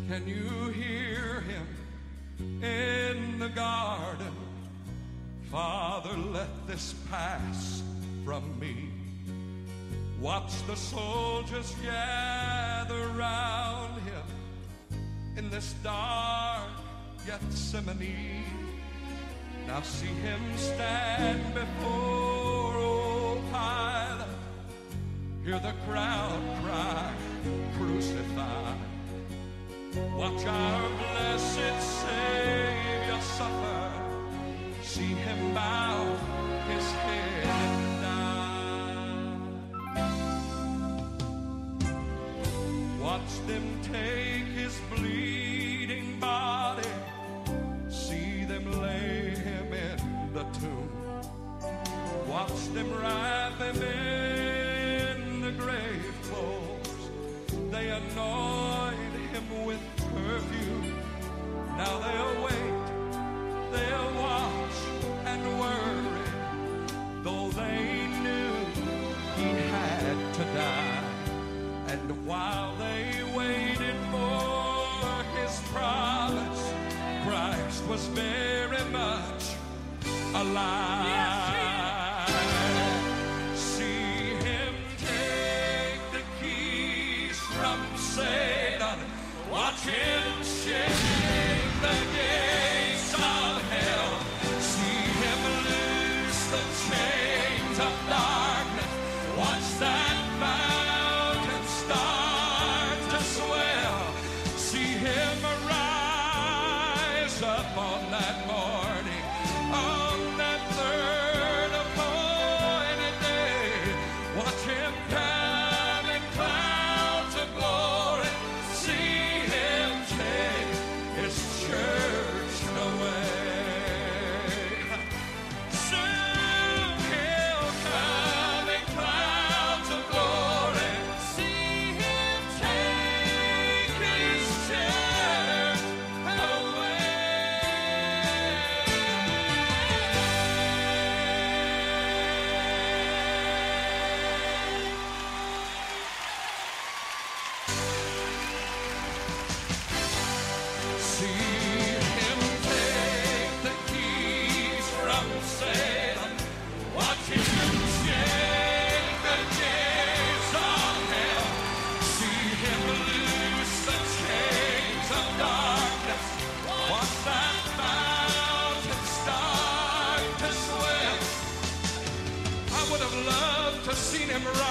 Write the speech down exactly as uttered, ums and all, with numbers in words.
Can you hear him in the garden? Father, let this pass from me. Watch the soldiers gather round him in this dark Gethsemane. Now see him stand before old Pilate. Hear the crowd cry, crucify. Watch our blessed Savior suffer. See him bow his head and die. Watch them take his bleeding body. See them lay him in the tomb. Watch them wrap him in the grave clothes. They anoint him with perfume. Now they'll wait, they'll watch and worry, though they knew he had to die. And while they waited for his promise, Christ was very much alive. Yes, see him take the keys from Satan. Watch him shake the gates of hell. See him loose the chains of darkness. Watch that mountain start to swell. See him rise up on that morning, on that third appointed day. Watch him come in clouds of glory. See him take his church away. Soon he'll come in clouds of glory. See him take his church away. See him take the keys from Satan. Watch him shake the gates of hell. See him loose the chains of darkness. Watch that mountain start to swell. I would have loved to seen him rise